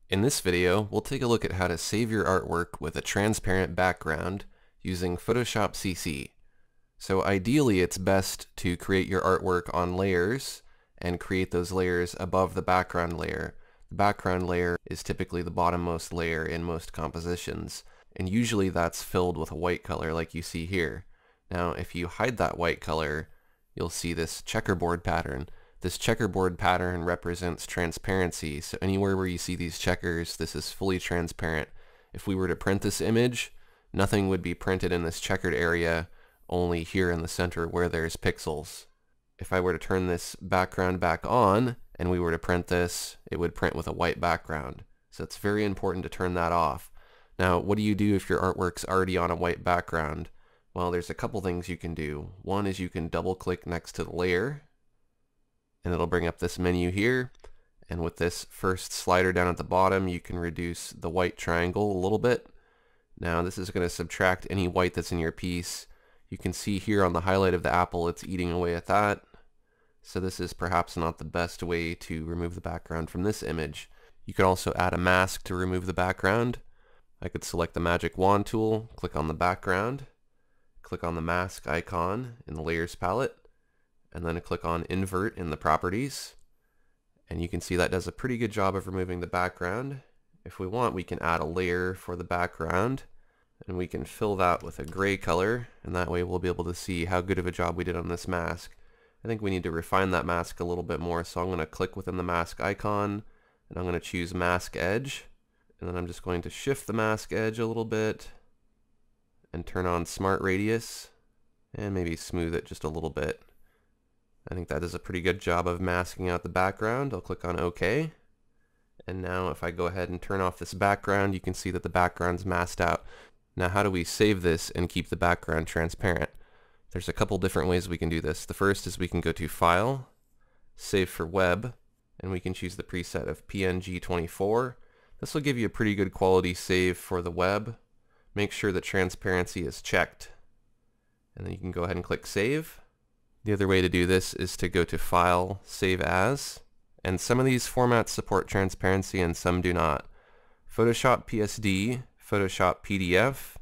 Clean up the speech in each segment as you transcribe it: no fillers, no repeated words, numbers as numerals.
In this video, we'll take a look at how to save your artwork with a transparent background using Photoshop CC. So ideally, it's best to create your artwork on layers and create those layers above the background layer. The background layer is typically the bottommost layer in most compositions, and usually that's filled with a white color like you see here. Now, if you hide that white color, you'll see this checkerboard pattern. This checkerboard pattern represents transparency, so anywhere where you see these checkers, this is fully transparent. If we were to print this image, nothing would be printed in this checkered area, only here in the center where there's pixels. If I were to turn this background back on, and we were to print this, it would print with a white background. So it's very important to turn that off. Now, what do you do if your artwork's already on a white background? Well, there's a couple things you can do. One is you can double-click next to the layer, and it'll bring up this menu here, and with this first slider down at the bottom you can reduce the white triangle a little bit. Now this is going to subtract any white that's in your piece. You can see here on the highlight of the apple it's eating away at that, so this is perhaps not the best way to remove the background from this image. You could also add a mask to remove the background. I could select the magic wand tool, click on the background, click on the mask icon in the layers palette, and then click on invert in the properties, and you can see that does a pretty good job of removing the background. If we want, we can add a layer for the background, and we can fill that with a gray color, and that way we'll be able to see how good of a job we did on this mask. I think we need to refine that mask a little bit more, so I'm going to click within the mask icon, and I'm going to choose mask edge, and then I'm just going to shift the mask edge a little bit and turn on smart radius and maybe smooth it just a little bit. I think that does a pretty good job of masking out the background. I'll click on OK. And now if I go ahead and turn off this background, you can see that the background's masked out. Now how do we save this and keep the background transparent? There's a couple different ways we can do this. The first is we can go to File, Save for Web, and we can choose the preset of PNG24. This will give you a pretty good quality save for the web. Make sure that transparency is checked. And then you can go ahead and click Save. The other way to do this is to go to File, Save As, and some of these formats support transparency and some do not. Photoshop PSD, Photoshop PDF,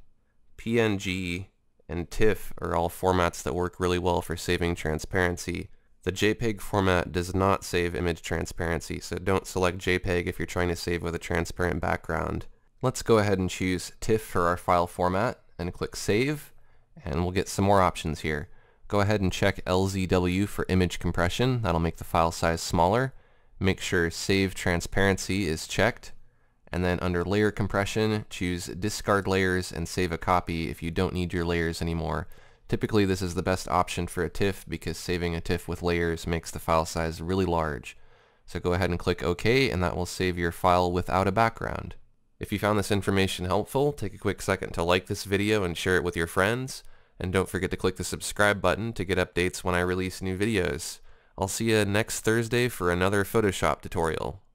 PNG, and TIFF are all formats that work really well for saving transparency. The JPEG format does not save image transparency, so don't select JPEG if you're trying to save with a transparent background. Let's go ahead and choose TIFF for our file format and click Save, and we'll get some more options here. Go ahead and check LZW for image compression. That'll make the file size smaller. Make sure Save Transparency is checked. And then under Layer Compression, choose Discard Layers and save a copy if you don't need your layers anymore. Typically this is the best option for a TIFF because saving a TIFF with layers makes the file size really large. So go ahead and click OK, and that will save your file without a background. If you found this information helpful, take a quick second to like this video and share it with your friends. And don't forget to click the subscribe button to get updates when I release new videos. I'll see you next Thursday for another Photoshop tutorial.